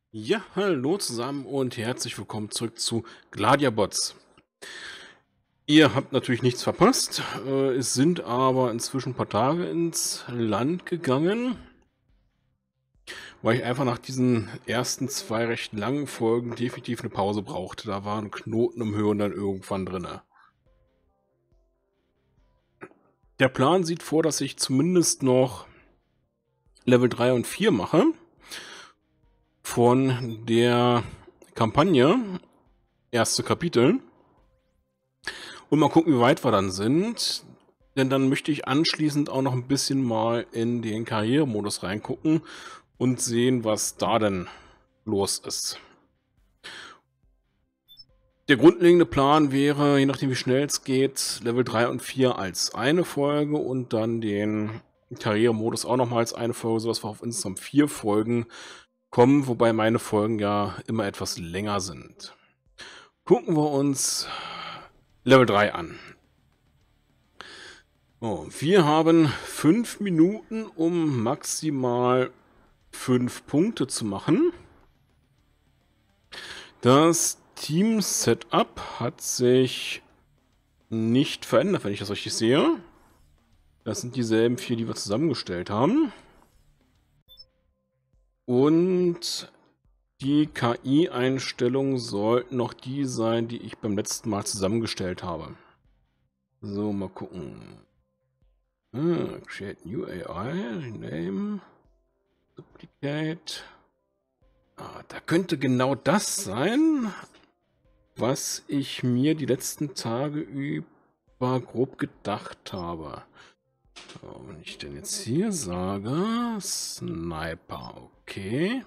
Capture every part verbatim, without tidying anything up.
Ja, hallo zusammen und herzlich willkommen zurück zu Gladiabots. Ihr habt natürlich nichts verpasst, äh, es sind aber inzwischen ein paar Tage ins Land gegangen, weil ich einfach nach diesen ersten zwei recht langen Folgen definitiv eine Pause brauchte. Da war 'n Knoten im Hirn dann irgendwann drinne. Der Plan sieht vor, dass ich zumindest noch Level drei und vier mache von der Kampagne, erste Kapitel. Und mal gucken, wie weit wir dann sind. Denn dann möchte ich anschließend auch noch ein bisschen mal in den Karrieremodus reingucken und sehen, was da denn los ist. Der grundlegende Plan wäre, je nachdem wie schnell es geht, Level drei und vier als eine Folge und dann den Karrieremodus auch noch mal als eine Folge, sodass wir auf insgesamt vier Folgen kommen, wobei meine Folgen ja immer etwas länger sind. Gucken wir uns Level drei an. Oh, wir haben fünf Minuten, um maximal fünf Punkte zu machen. Das Team-Setup hat sich nicht verändert, wenn ich das richtig sehe. Das sind dieselben vier, die wir zusammengestellt haben. Und die K I-Einstellungen sollten noch die sein, die ich beim letzten Mal zusammengestellt habe. So, mal gucken. Ah, create new A I, name, duplicate. Ah, da könnte genau das sein, was ich mir die letzten Tage über grob gedacht habe. So, wenn ich denn jetzt hier sage, Sniper, okay.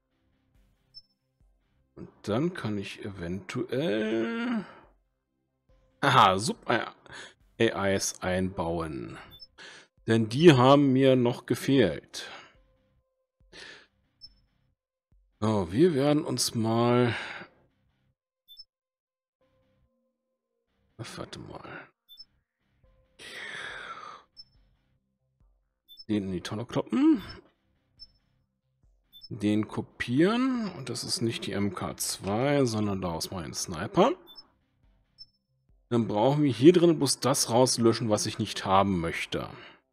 Und dann kann ich eventuell... Aha, Sub-A Is einbauen. Denn die haben mir noch gefehlt. So, wir werden uns mal... Warte mal. Den in die Tonne kloppen. Den kopieren. Und das ist nicht die M K zwei, sondern daraus mal einen Sniper. Dann brauchen wir hier drin bloß das rauslöschen, was ich nicht haben möchte.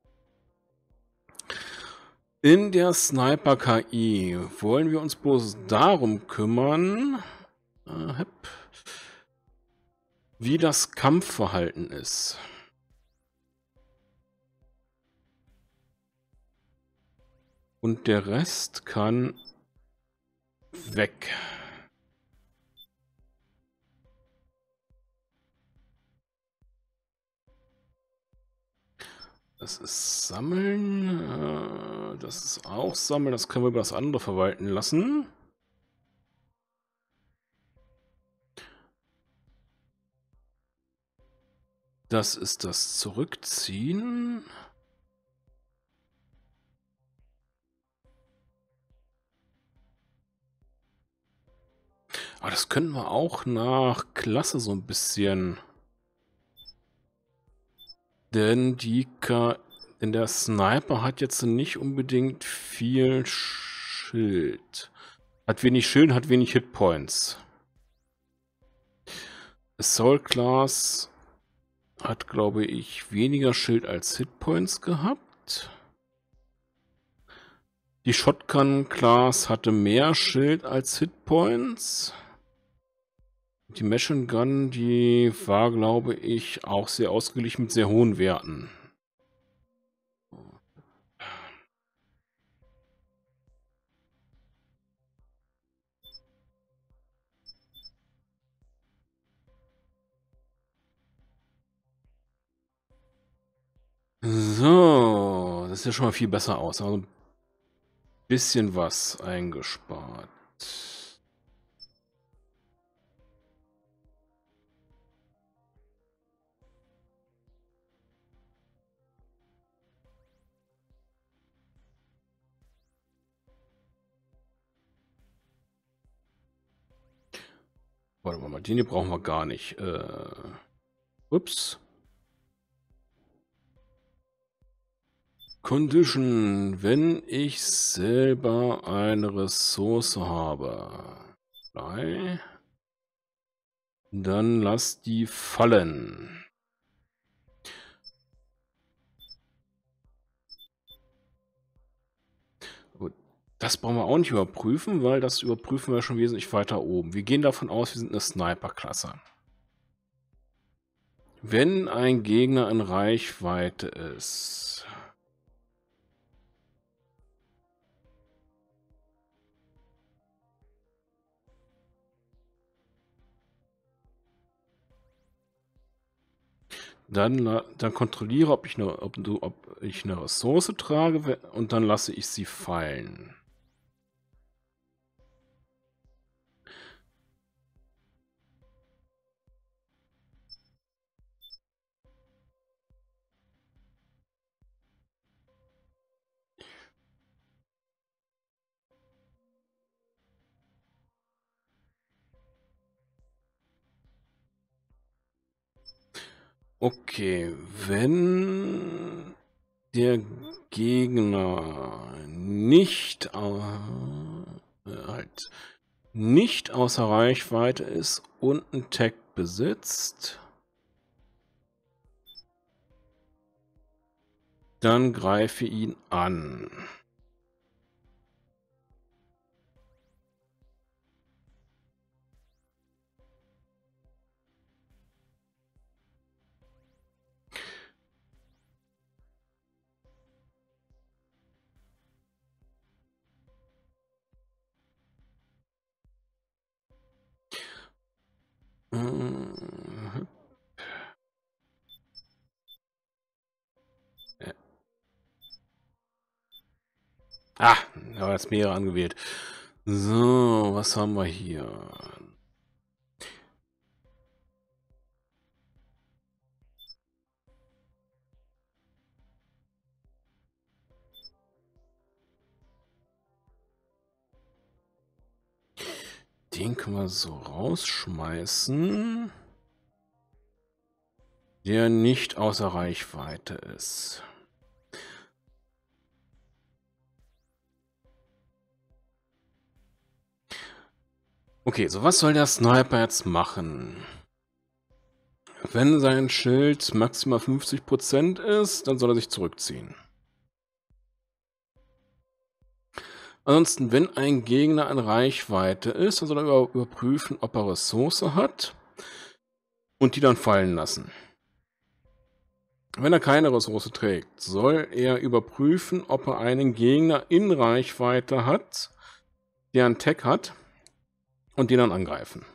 In der Sniper-K I wollen wir uns bloß darum kümmern, äh, wie das Kampfverhalten ist. Und der Rest kann weg. Das ist Sammeln. Äh, das ist auch Sammeln. Das können wir über das andere verwalten lassen. Das ist das Zurückziehen. Aber das können wir auch nach Klasse so ein bisschen. Denn die K denn der Sniper hat jetzt nicht unbedingt viel Schild. Hat wenig Schild, hat wenig Hitpoints. Assault Class hat, glaube ich, weniger Schild als Hitpoints gehabt. Die Shotgun Class hatte mehr Schild als Hitpoints. Die Machine Gun, die war, glaube ich, auch sehr ausgeglichen mit sehr hohen Werten. So, das sieht ja schon mal viel besser aus. Also ein bisschen was eingespart. Warte mal, den hier brauchen wir gar nicht. Äh, ups. Condition, wenn ich selber eine Ressource habe, drei, dann lass die fallen. Gut, das brauchen wir auch nicht überprüfen, weil das überprüfen wir schon wesentlich weiter oben. Wir gehen davon aus, wir sind eine Sniper-Klasse. Wenn ein Gegner in Reichweite ist, dann, dann kontrolliere, ob ich, eine, ob, du, ob ich eine Ressource trage und dann lasse ich sie fallen. Okay, wenn der Gegner nicht, äh, halt, nicht außer Reichweite ist und einen Tag besitzt, dann greife ihn an. Ah, ich habe jetzt mehrere angewählt. So, was haben wir hier? Den können wir so rausschmeißen, der nicht außer Reichweite ist. Okay, so was soll der Sniper jetzt machen? Wenn sein Schild maximal fünfzig Prozent ist, dann soll er sich zurückziehen. Ansonsten, wenn ein Gegner in Reichweite ist, dann soll er überprüfen, ob er Ressource hat und die dann fallen lassen. Wenn er keine Ressource trägt, soll er überprüfen, ob er einen Gegner in Reichweite hat, der einen Tag hat, und den dann angreifen.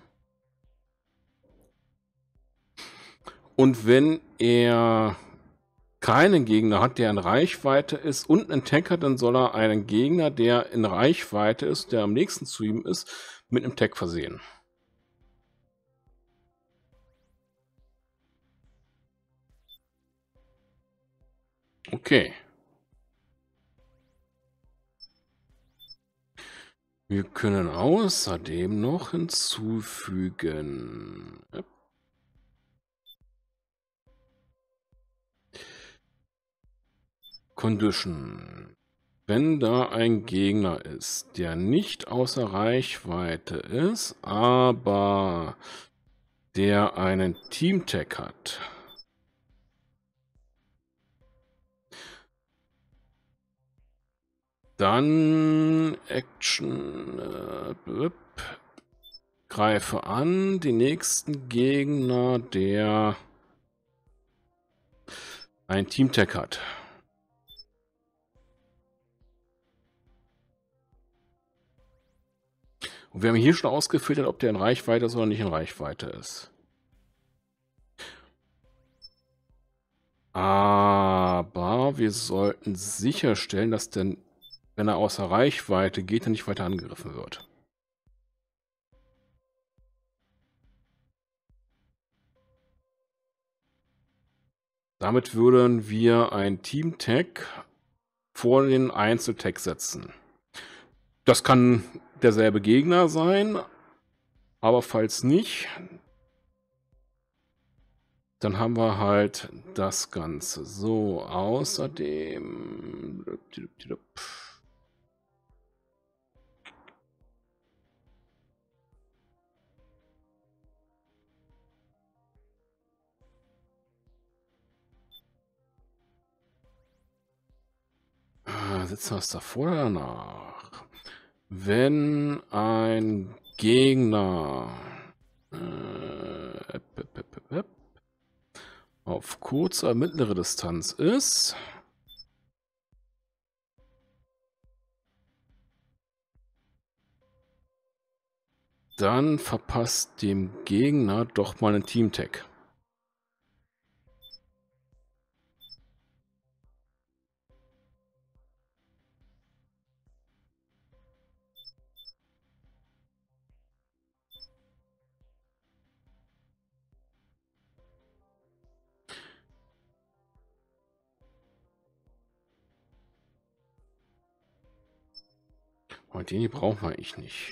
Und wenn er keinen Gegner hat, der in Reichweite ist und einen Tag hat, dann soll er einen Gegner, der in Reichweite ist, der am nächsten zu ihm ist, mit einem Tag versehen. Okay. Wir können außerdem noch hinzufügen. Condition. Wenn da ein Gegner ist, der nicht außer Reichweite ist, aber der einen Team-Tag hat, dann Action, äh, greife an den nächsten Gegner, der ein Team-Tag hat. Und wir haben hier schon ausgefiltert, ob der in Reichweite ist oder nicht in Reichweite ist. Aber wir sollten sicherstellen, dass der, wenn er außer Reichweite geht, er nicht weiter angegriffen wird. Damit würden wir ein Team-Tag vor den Einzel-Tag setzen. Das kann derselbe Gegner sein, aber falls nicht, Dann haben wir halt das Ganze. So, außerdem... Sitzen wir es davor oder danach? Wenn ein Gegner äh, auf kurze oder mittlere Distanz ist, dann verpasst dem Gegner doch mal einen Team-Tag. Und den hier brauchen wir eigentlich nicht.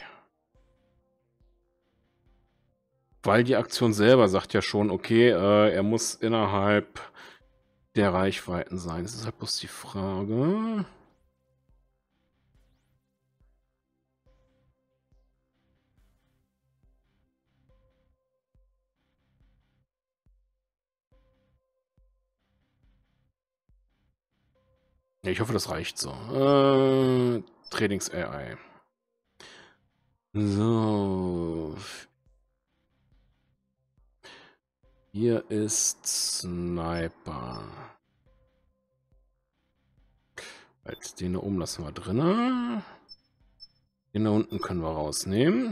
Weil die Aktion selber sagt ja schon, okay, äh, er muss innerhalb der Reichweiten sein. Das ist halt bloß die Frage. Ja, ich hoffe, das reicht so. Äh, Trainings-A I. So. Hier ist Sniper. Halt, den da oben lassen wir drin. Den da unten können wir rausnehmen.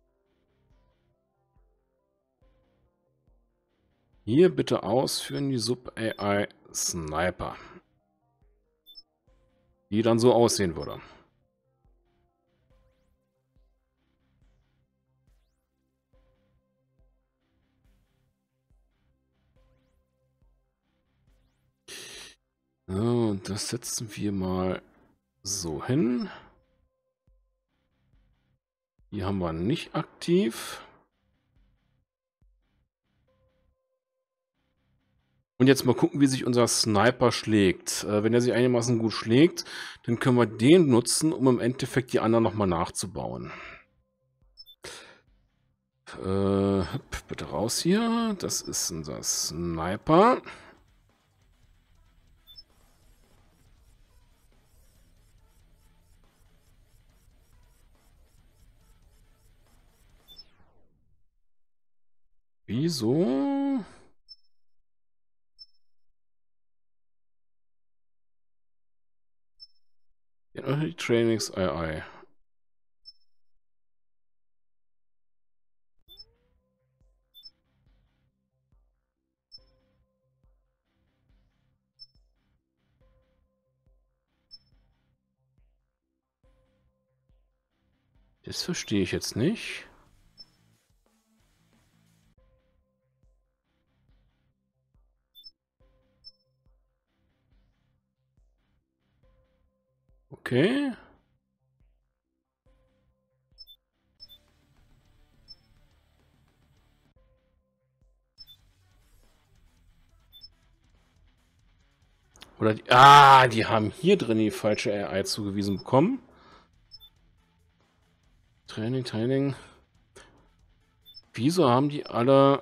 Hier bitte ausführen die Sub-A I Sniper. Die dann so aussehen würde. So, und das setzen wir mal so hin. Hier haben wir nicht aktiv. Und jetzt mal gucken, wie sich unser Sniper schlägt. Äh, wenn er sich einigermaßen gut schlägt, dann können wir den nutzen, um im Endeffekt die anderen nochmal nachzubauen. Äh, bitte raus hier. Das ist unser Sniper. Wieso? Ja, die Trainings-A I. Das verstehe ich jetzt nicht. Okay. Oder die, ah, die haben hier drin die falsche A I zugewiesen bekommen. Training, Training. Wieso haben die alle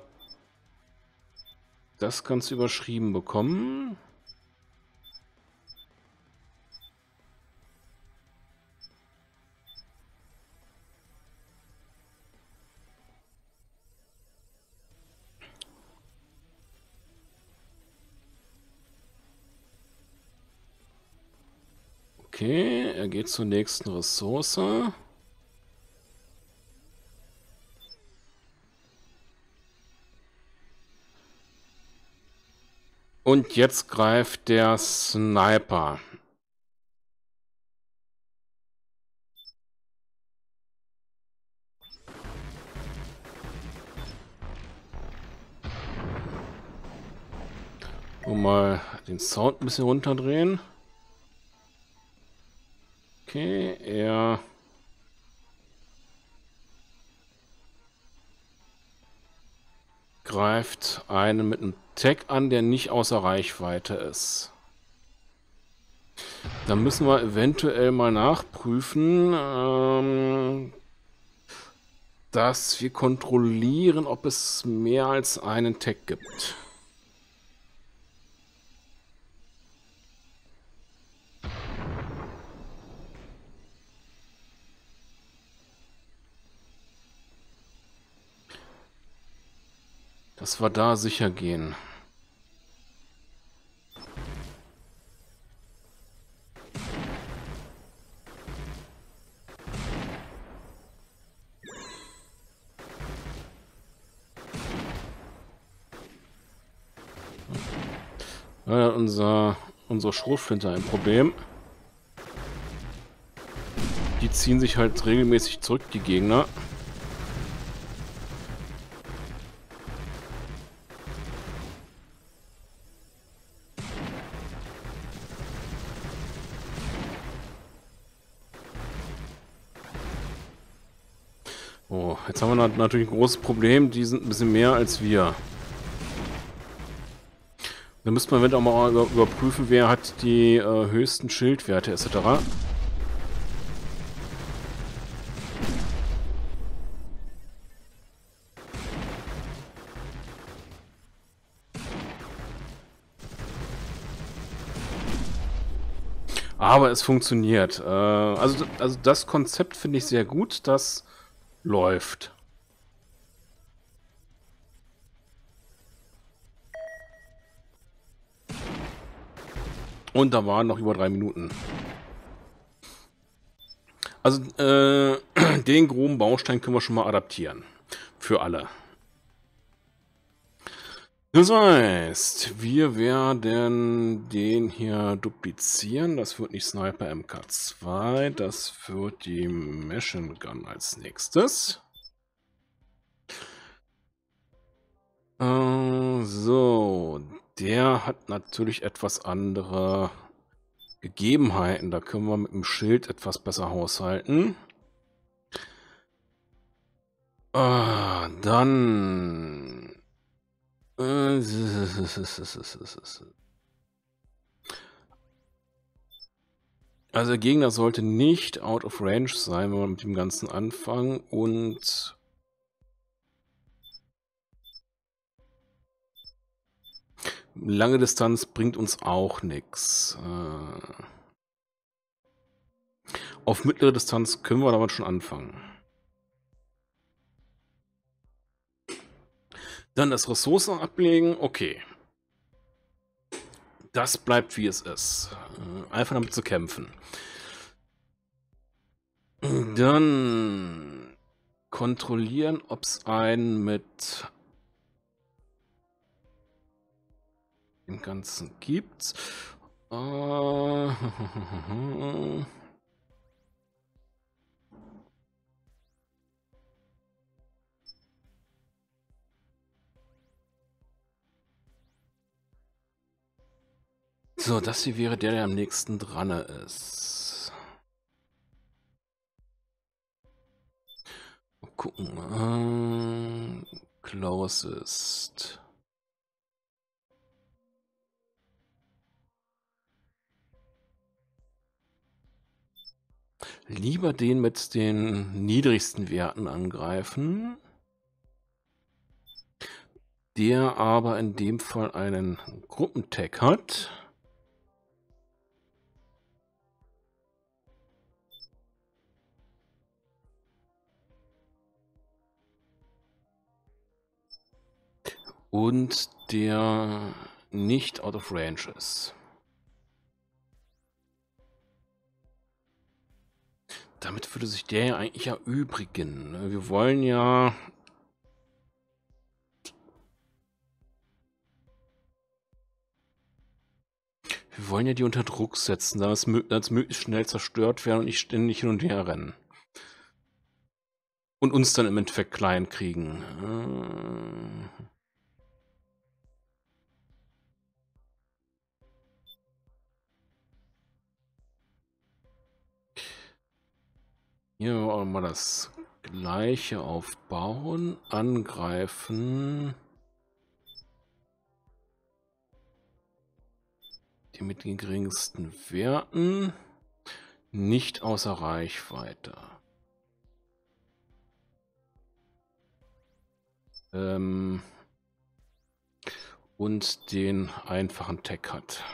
das Ganze überschrieben bekommen? Okay, er geht zur nächsten Ressource. Und jetzt greift der Sniper. Und mal den Sound ein bisschen runterdrehen. Okay, er greift einen mit einem Tag an, der nicht außer Reichweite ist. Da müssen wir eventuell mal nachprüfen, ähm, dass wir kontrollieren, ob es mehr als einen Tag gibt. Dass wir da sicher gehen. Ja, unser, unsere Schrotflinte ein Problem. Die ziehen sich halt regelmäßig zurück, die Gegner. Oh, jetzt haben wir natürlich ein großes Problem. Die sind ein bisschen mehr als wir. Da müsste man eventuell auch mal über, überprüfen, wer hat die äh, höchsten Schildwerte et cetera. Aber es funktioniert. Äh, also, also das Konzept finde ich sehr gut. Das läuft. Und da waren noch über drei Minuten. Also äh, den groben Baustein können wir schon mal adaptieren. Für alle. Das heißt, wir werden den hier duplizieren. Das wird nicht Sniper M K zwei. Das wird die Machine Gun als nächstes. Äh, so, der hat natürlich etwas andere Gegebenheiten. Da können wir mit dem Schild etwas besser haushalten. Ah, dann... Also der Gegner sollte nicht out of range sein, wenn wir mit dem Ganzen anfangen. Und... lange Distanz bringt uns auch nichts. Äh, auf mittlere Distanz können wir damit schon anfangen. Dann das Ressourcen ablegen. Okay. Das bleibt wie es ist. Äh, einfach damit zu kämpfen. Dann kontrollieren, ob es einen mit dem Ganzen gibt. Äh, so, das hier wäre der, der am nächsten dran ist. Mal gucken. Äh, closest. Lieber den mit den niedrigsten Werten angreifen. Der aber in dem Fall einen Gruppentag hat. Und der nicht out of range ist. Damit würde sich der ja eigentlich erübrigen. Wir wollen ja... Wir wollen ja die unter Druck setzen, damit es möglichst schnell zerstört werden und nicht ständig hin und her rennen. Und uns dann im Endeffekt klein kriegen. Äh... Hier wollen wir mal das gleiche aufbauen, angreifen. Die mit den geringsten Werten. Nicht außer Reichweite. Ähm, und den einfachen Tech hat.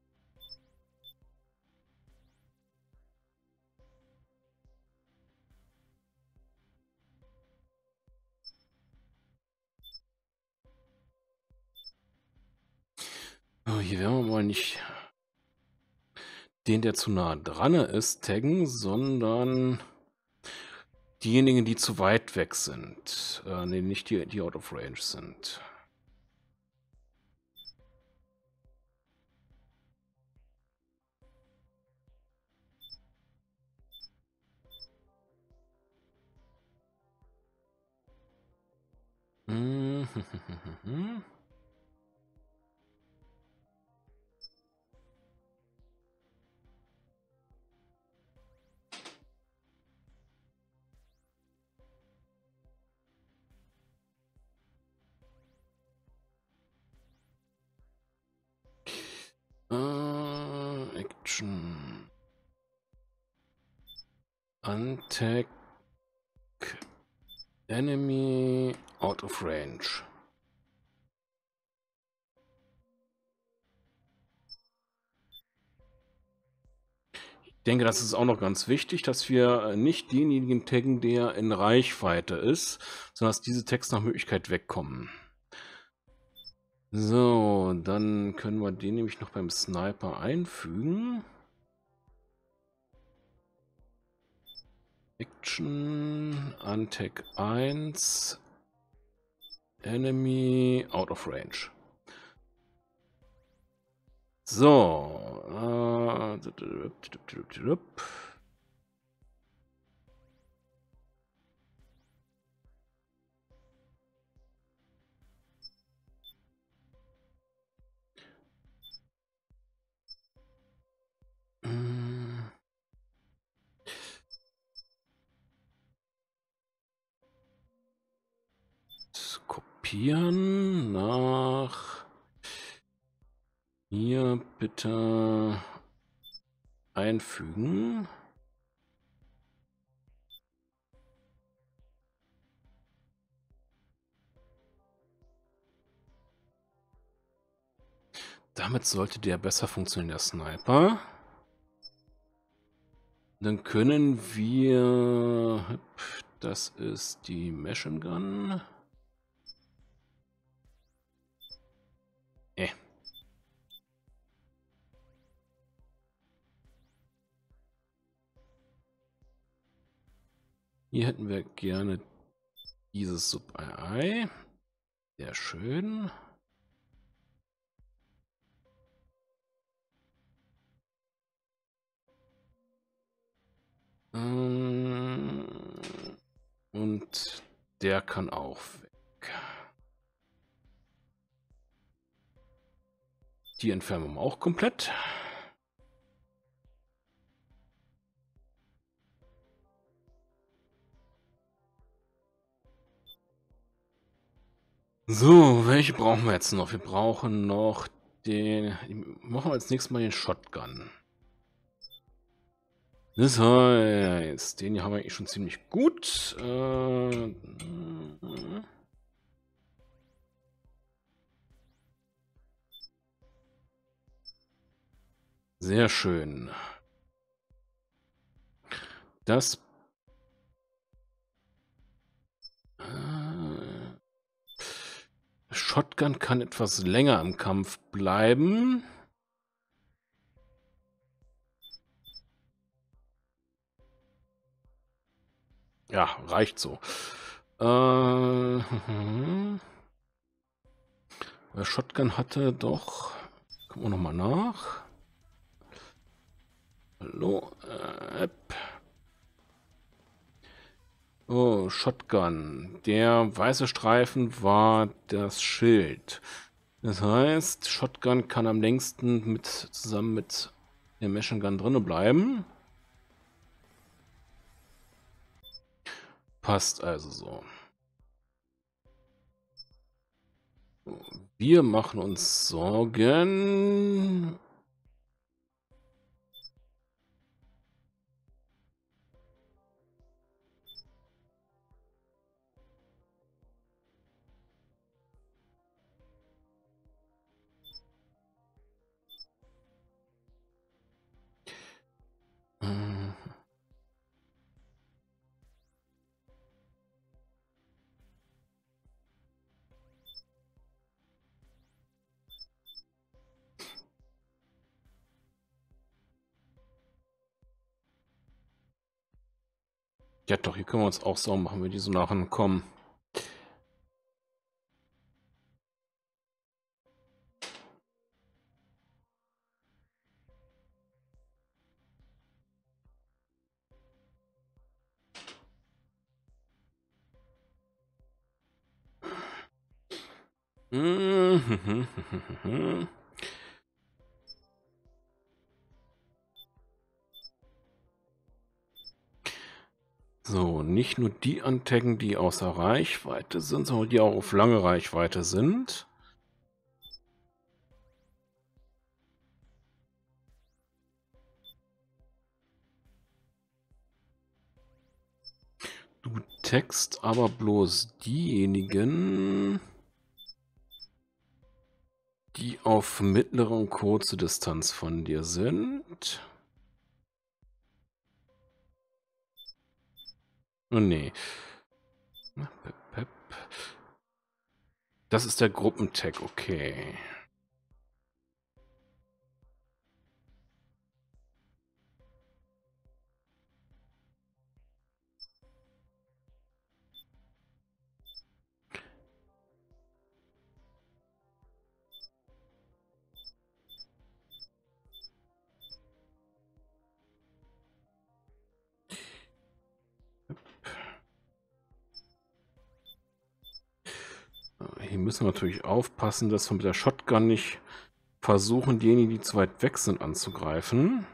Oh, hier werden wir mal nicht den, der zu nah dran ist, taggen, sondern diejenigen, die zu weit weg sind. Äh, nee, nicht die, die out of range sind. Hm. Äh, Action. Untag. Enemy out of range. Ich denke, das ist auch noch ganz wichtig, dass wir nicht denjenigen taggen, der in Reichweite ist, sondern dass diese Tags nach Möglichkeit wegkommen. So, dann können wir den nämlich noch beim Sniper einfügen. Action, Untag eins, Enemy, out of range. So. Äh, kopieren nach hier bitte einfügen. Damit sollte der besser funktionieren, der Sniper. Dann können wir, das ist die Machine Gun. Äh. Hier hätten wir gerne dieses Sub-Ei. Sehr schön. Und der kann auch weg. Die entfernen wir auch komplett. So, welche brauchen wir jetzt noch? Wir brauchen noch den... Machen wir als nächstes mal den Shotgun. Das heißt, den hier haben wir eigentlich schon ziemlich gut. Äh, sehr schön. Das... Äh, Shotgun kann etwas länger im Kampf bleiben. Ja, reicht so. Äh, der Shotgun hatte doch... Gucken wir nochmal nach. Hallo, äh, App. Oh, Shotgun. Der weiße Streifen war das Schild. Das heißt, Shotgun kann am längsten mit zusammen mit der Machine Gun drinne bleiben. Passt also so. Wir machen uns Sorgen Ja doch, hier können wir uns auch so machen, wenn die so nachher kommen. So, nicht nur die antaggen, die außer Reichweite sind, sondern die auch auf lange Reichweite sind. Du taggst aber bloß diejenigen, die auf mittlere und kurze Distanz von dir sind. Oh nee. Pep, pep. Das ist der Gruppentag, okay. Hier müssen wir natürlich aufpassen, dass wir mit der Shotgun nicht versuchen, diejenigen, die zu weit weg sind, anzugreifen.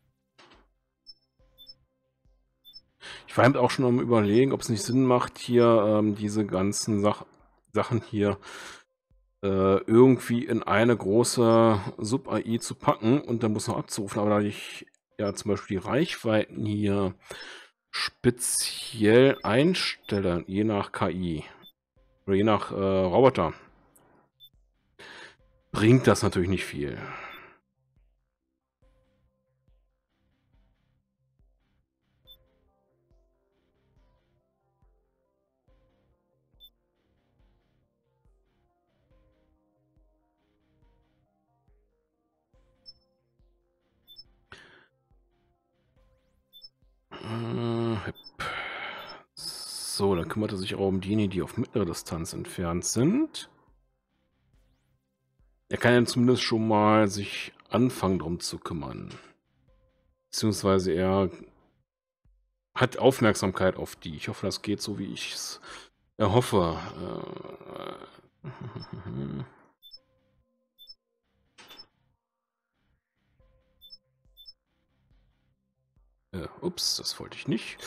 Ich war eben auch schon am Überlegen, ob es nicht Sinn macht, hier ähm, diese ganzen Sach Sachen hier äh, irgendwie in eine große Sub-A I zu packen und dann muss noch abzurufen. Aber da ich ja zum Beispiel die Reichweiten hier speziell einstelle, je nach K I oder je nach äh, Roboter, bringt das natürlich nicht viel. So, dann kümmert er sich auch um diejenigen, die auf mittlere Distanz entfernt sind. Er kann ja zumindest schon mal sich anfangen, drum zu kümmern. Beziehungsweise er hat Aufmerksamkeit auf die. Ich hoffe, das geht so, wie ich es erhoffe. Äh, äh, ups, das wollte ich nicht.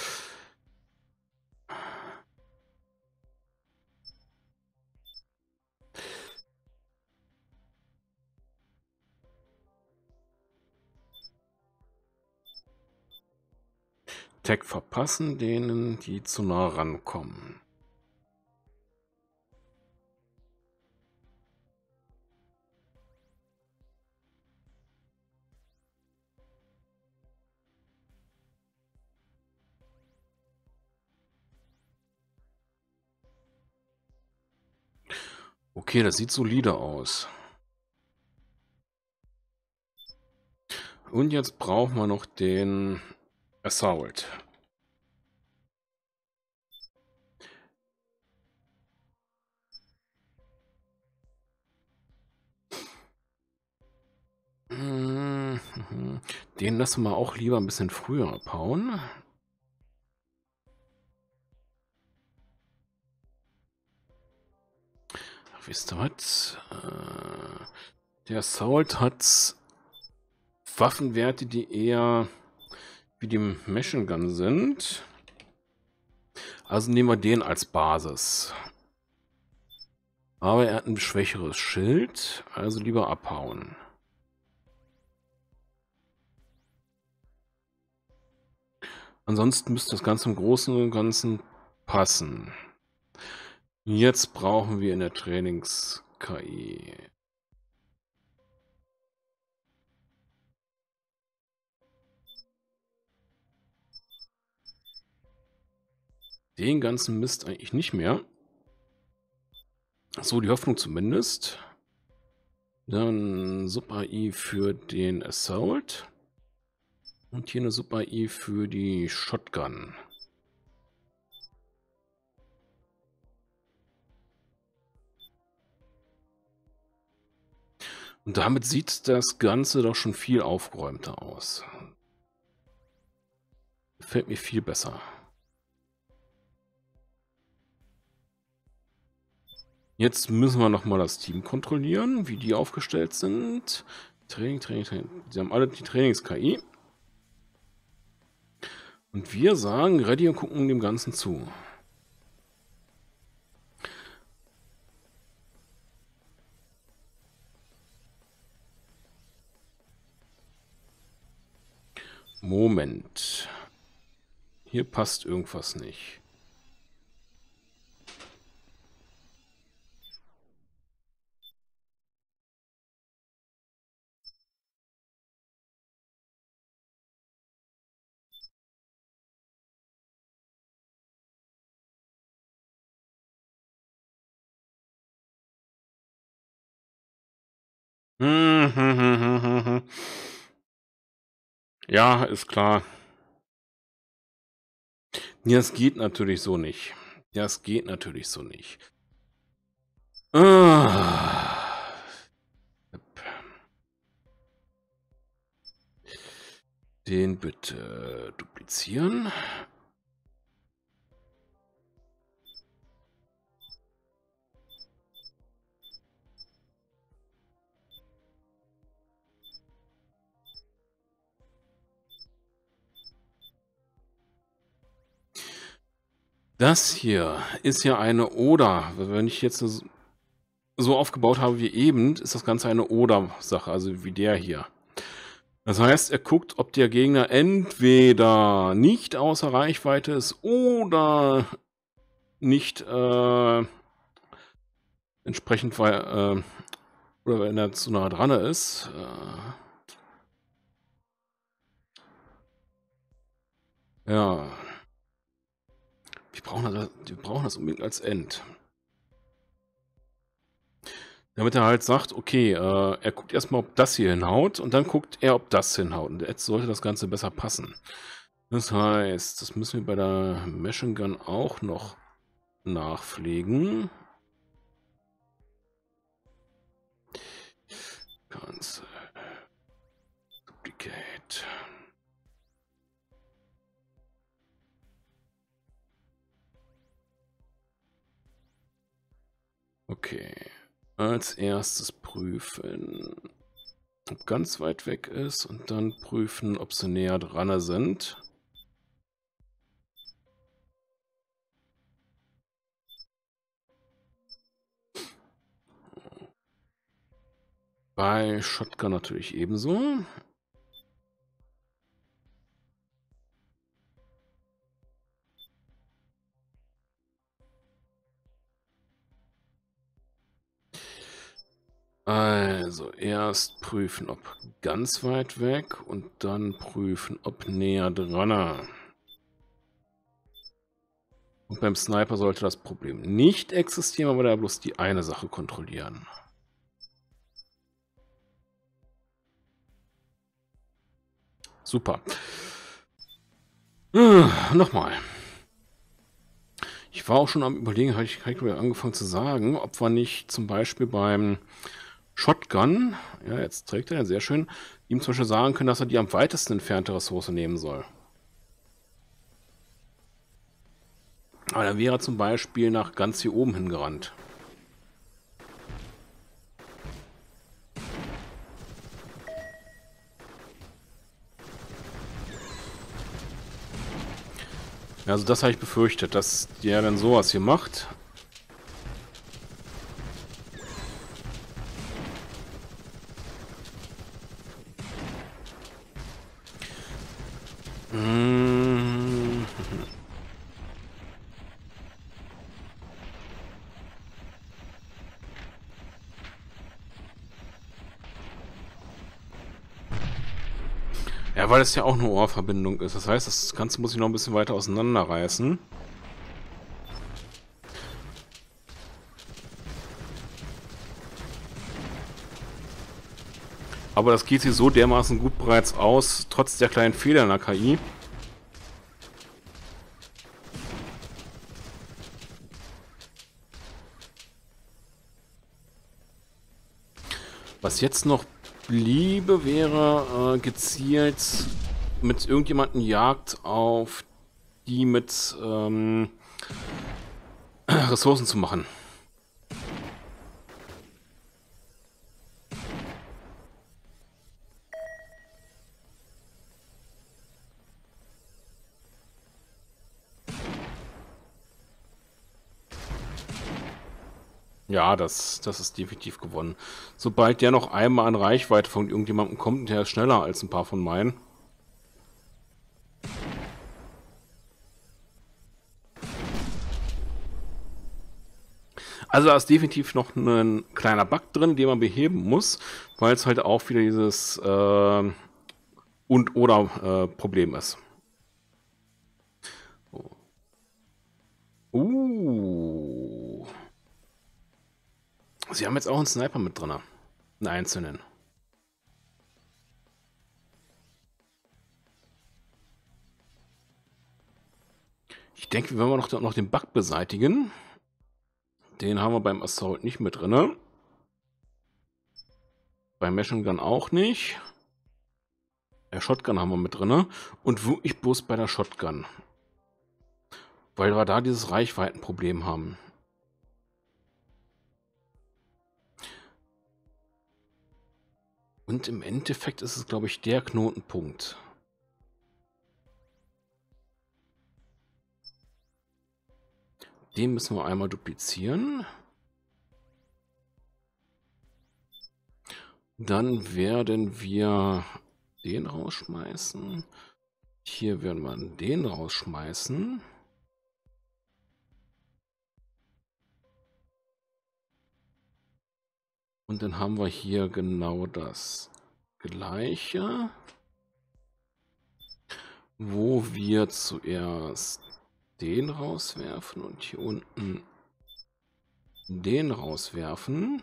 Tag verpassen denen, die zu nah rankommen. Okay, das sieht solide aus. Und jetzt brauchen wir noch den Assault. Den lassen wir auch lieber ein bisschen früher abhauen. Ach, wisst ihr was? Äh, der Assault hat Waffenwerte, die eher wie die Machine Gun sind. Also nehmen wir den als Basis. Aber er hat ein schwächeres Schild, also lieber abhauen. Ansonsten müsste das Ganze im Großen und Ganzen passen. Jetzt brauchen wir in der Trainings-K I. Den ganzen Mist eigentlich nicht mehr. So, die Hoffnung zumindest. Dann Sub-A I für den Assault. Und hier eine Sub-A I für die Shotgun. Und damit sieht das Ganze doch schon viel aufgeräumter aus. Gefällt mir viel besser. Jetzt müssen wir noch mal das Team kontrollieren, wie die aufgestellt sind. Training, Training, Training. Sie haben alle die Trainings-K I. Und wir sagen ready und gucken dem Ganzen zu. Moment. Hier passt irgendwas nicht. Hm, hm, hm, hm, hm, hm. Ja, ist klar. Ja, es geht natürlich so nicht. Ja, es geht natürlich so nicht. Ah. Den bitte duplizieren. Das hier ist ja eine Oder. Wenn ich jetzt so so aufgebaut habe wie eben, ist das Ganze eine Oder-Sache, also wie der hier. Das heißt, er guckt, ob der Gegner entweder nicht außer Reichweite ist oder nicht äh, entsprechend, weil, äh, oder wenn er zu nah dran ist. Äh, ja. Wir brauchen, das, wir brauchen das unbedingt als End. Damit er halt sagt, okay, äh, er guckt erstmal, ob das hier hinhaut und dann guckt er, ob das hinhaut. Und jetzt sollte das Ganze besser passen. Das heißt, das müssen wir bei der Machine Gun auch noch nachpflegen. Cancel. Duplicate. Okay. Als erstes prüfen, ob ganz weit weg ist und dann prüfen, ob sie näher dran sind. Bei Shotgun natürlich ebenso. Also erst prüfen, ob ganz weit weg und dann prüfen, ob näher dran. Und beim Sniper sollte das Problem nicht existieren, aber da bloß die eine Sache kontrollieren. Super. Äh, nochmal. Ich war auch schon am Überlegen, habe ich, hab ich angefangen zu sagen, ob wir nicht zum Beispiel beim Shotgun, ja, jetzt trägt er, sehr schön, ihm zum Beispiel sagen können, dass er die am weitesten entfernte Ressource nehmen soll. Aber dann wäre er zum Beispiel nach ganz hier oben hingerannt. Also das habe ich befürchtet, dass der dann sowas hier macht. Mmh. Ja, weil es ja auch eine Ohrverbindung ist. Das heißt, das Ganze muss ich noch ein bisschen weiter auseinanderreißen. Aber das geht sie so dermaßen gut bereits aus, trotz der kleinen Fehler in der K I. Was jetzt noch bliebe, wäre äh, gezielt mit irgendjemandem Jagd auf die mit ähm, Ressourcen zu machen. Ja, das, das ist definitiv gewonnen. Sobald der noch einmal an Reichweite von irgendjemandem kommt, der ist schneller als ein paar von meinen. Also da ist definitiv noch ein kleiner Bug drin, den man beheben muss, weil es halt auch wieder dieses äh, und-oder-Problem ist. Oh. Uh. Sie haben jetzt auch einen Sniper mit drin. Einen einzelnen. Ich denke, wenn wir noch, noch den Bug beseitigen, den haben wir beim Assault nicht mit drin. Beim Machine Gun auch nicht. Der Shotgun haben wir mit drin. Und wirklich bloß bei der Shotgun. Weil wir da dieses Reichweitenproblem haben. Und im Endeffekt ist es, glaube ich, der Knotenpunkt. Den müssen wir einmal duplizieren. Dann werden wir den rausschmeißen. Hier werden wir den rausschmeißen. Und dann haben wir hier genau das Gleiche, wo wir zuerst den rauswerfen und hier unten den rauswerfen.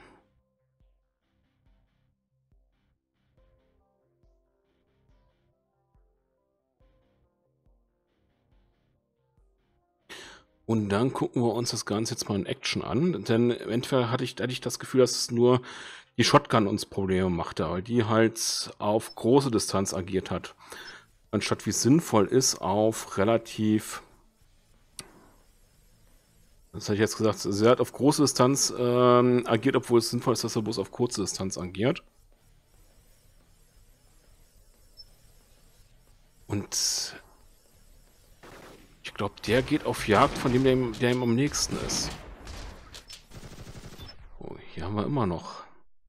Und dann gucken wir uns das Ganze jetzt mal in Action an, denn entweder hatte ich, hatte ich das Gefühl, dass es nur die Shotgun uns Probleme machte, weil die halt auf große Distanz agiert hat, anstatt wie es sinnvoll ist, auf relativ, das habe ich jetzt gesagt, sie hat auf große Distanz ähm, agiert, obwohl es sinnvoll ist, dass er bloß auf kurze Distanz agiert. Und ich glaube, der geht auf Jagd von dem, der ihm, der ihm am nächsten ist. Oh, hier haben wir immer noch.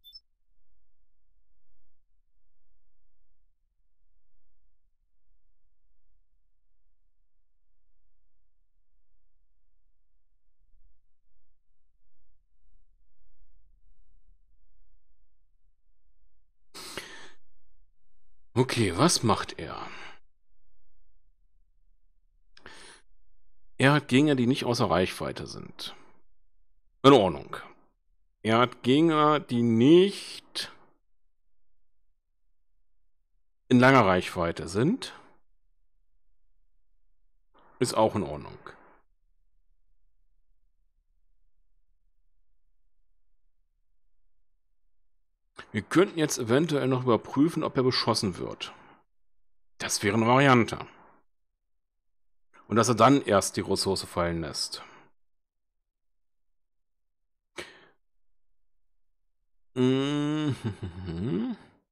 Okay, was macht er? Er hat Gegner, die nicht außer Reichweite sind. In Ordnung. Er hat Gegner, die nicht in langer Reichweite sind. Ist auch in Ordnung. Wir könnten jetzt eventuell noch überprüfen, ob er beschossen wird. Das wäre eine Variante. Und dass er dann erst die Ressource fallen lässt. Mhm.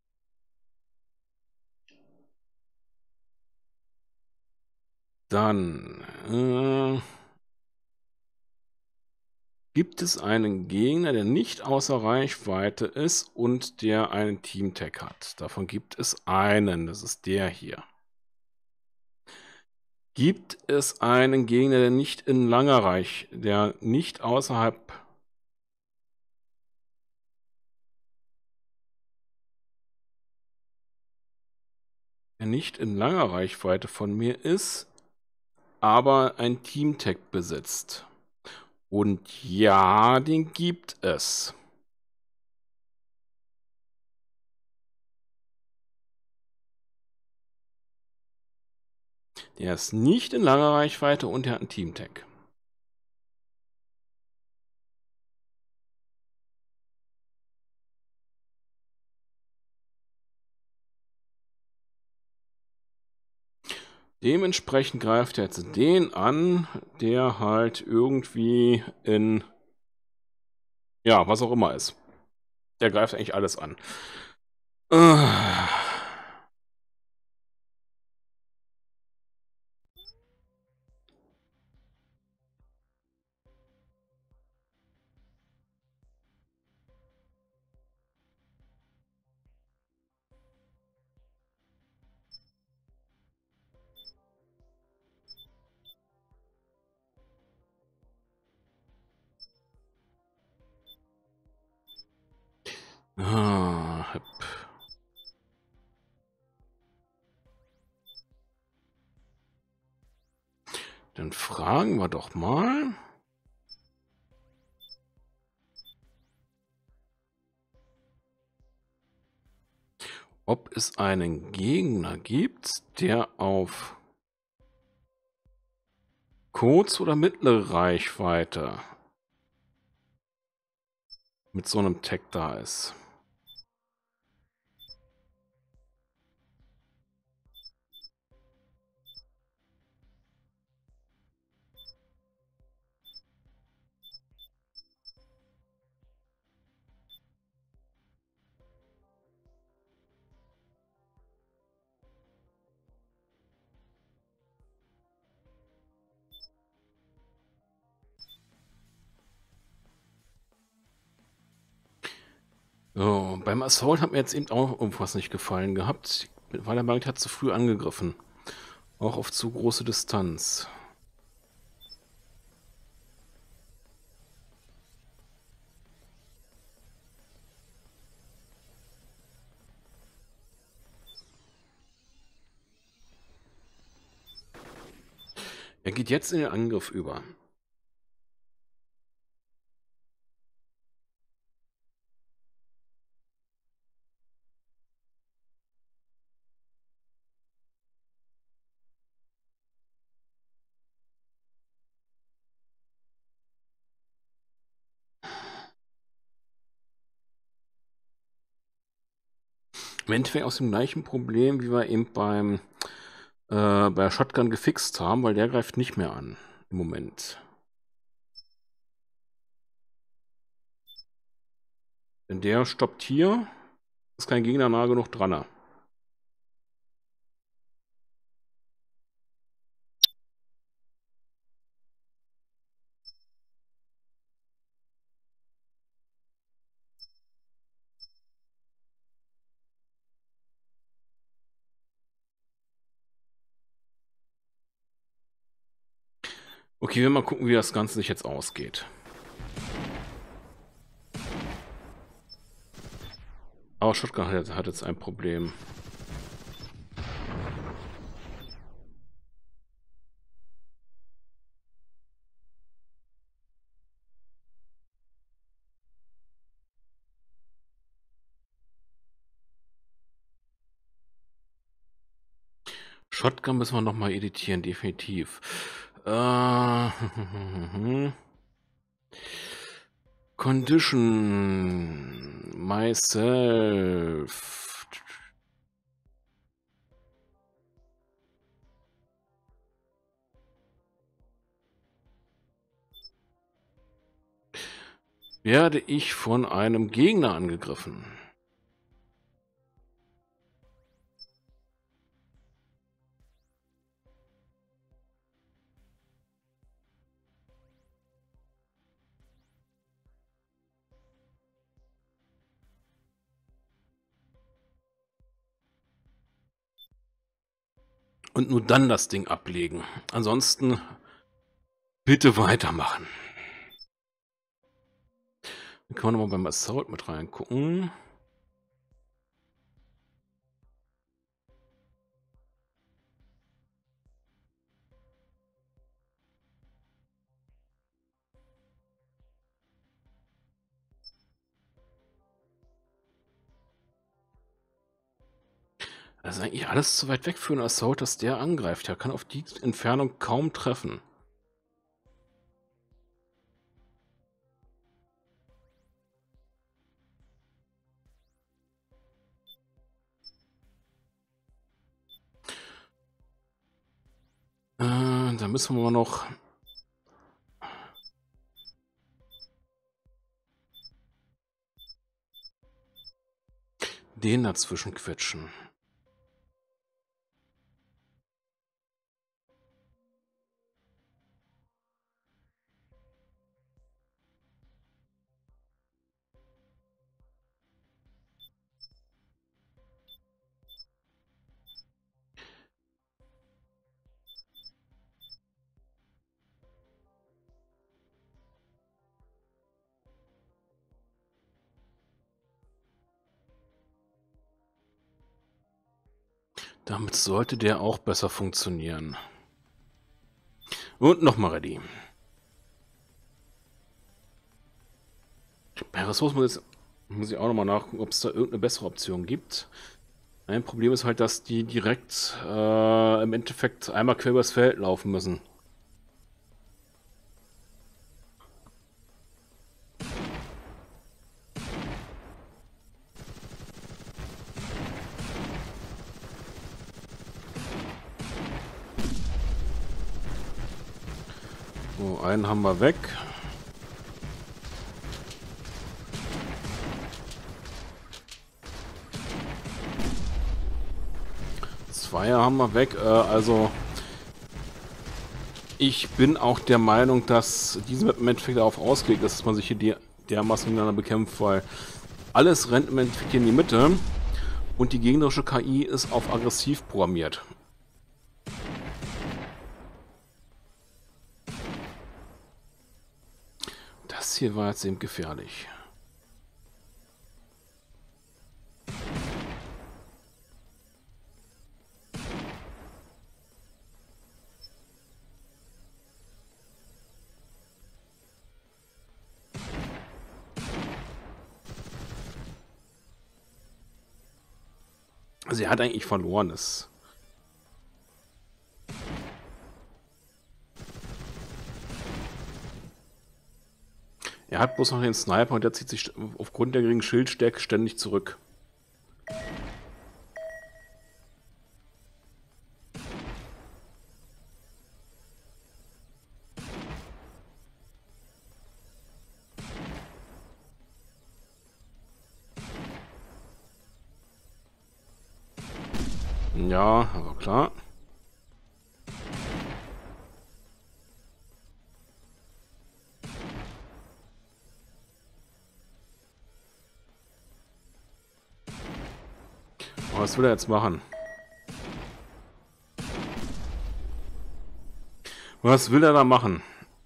Dann äh, gibt es einen Gegner, der nicht außer Reichweite ist und der einen Team-Tag hat. Davon gibt es einen, das ist der hier. Gibt es einen Gegner, der nicht in langer Reich, der nicht außerhalb der nicht in langer Reichweite von mir ist, aber ein Team-Tag besitzt? Und ja, den gibt es. Der ist nicht in langer Reichweite und der hat einen Team-Tag. Dementsprechend greift er jetzt den an, der halt irgendwie in, ja, was auch immer ist. Der greift eigentlich alles an. Ah. Ah, hüpp. Dann fragen wir doch mal. Ob es einen Gegner gibt, der auf kurz- oder mittlere Reichweite mit so einem Tag da ist. So, beim Assault hat mir jetzt eben auch irgendwas nicht gefallen gehabt, weil der Markt hat zu früh angegriffen. Auch auf zu große Distanz. Er geht jetzt in den Angriff über. Im Endeffekt aus dem gleichen Problem, wie wir eben beim äh, bei der Shotgun gefixt haben, weil der greift nicht mehr an im Moment. Denn der stoppt hier, ist kein Gegner nah genug dran. Okay, wir werden mal gucken, wie das Ganze sich jetzt ausgeht. Aber Shotgun hat, hat jetzt ein Problem. Shotgun müssen wir nochmal editieren, definitiv. Äh, Condition myself. Werde ich von einem Gegner angegriffen? Und nur dann das Ding ablegen. Ansonsten bitte weitermachen. Dann können wir nochmal beim Assault mit reingucken. Das ist eigentlich alles zu weit weg für einen Assault, dass der angreift. Er kann auf die Entfernung kaum treffen. müssen wir noch den dazwischen quetschen. Damit sollte der auch besser funktionieren. Und nochmal ready. Bei Ressourcen muss, muss ich auch nochmal nachgucken, ob es da irgendeine bessere Option gibt. Ein Problem ist halt, dass die direkt äh, im Endeffekt einmal quer übers Feld laufen müssen. So, einen haben wir weg. Zwei haben wir weg. Äh, also ich bin auch der Meinung, dass diese Map im Endeffekt darauf ausgelegt ist, dass man sich hier die, dermaßen miteinander bekämpft, weil alles rennt im Endeffekt hier in die Mitte und die gegnerische K I ist auf aggressiv programmiert. Das hier war jetzt eben gefährlich. Sie hat eigentlich verloren. Das er hat bloß noch den Sniper und der zieht sich aufgrund der geringen Schildstärke ständig zurück. Ja, aber klar. Was will er jetzt machen? Was will er da machen?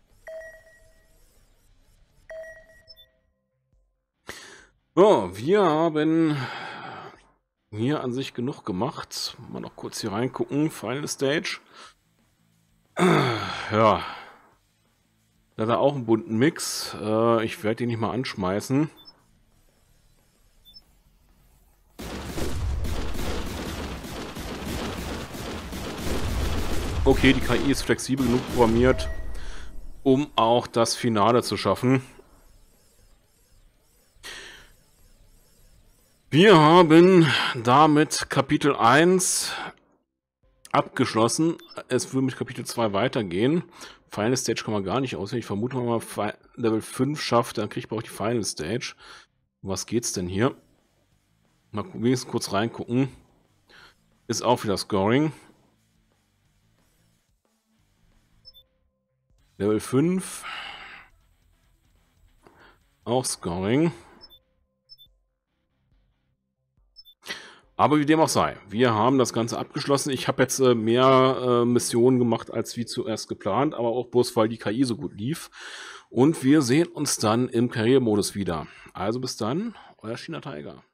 So, wir haben hier an sich genug gemacht. Mal noch kurz hier reingucken. Final Stage. Ja. Da hat er auch einen bunten Mix. Äh, ich werde ihn nicht mal anschmeißen. Okay, die K I ist flexibel genug programmiert, um auch das Finale zu schaffen. Wir haben damit Kapitel eins abgeschlossen. Es will mit Kapitel zwei weitergehen. Final Stage kann man gar nicht auswählen. Ich vermute mal, wenn man Level fünf schafft, dann kriegt man auch die Final Stage. Um was geht's denn hier? Mal wenigstens kurz reingucken. Ist auch wieder Scoring. Level fünf. Auch Scoring. Aber wie dem auch sei, wir haben das Ganze abgeschlossen. Ich habe jetzt äh, mehr äh, Missionen gemacht, als wie zuerst geplant, aber auch bloß, weil die K I so gut lief. Und wir sehen uns dann im Karrieremodus wieder. Also bis dann, euer China Tiger.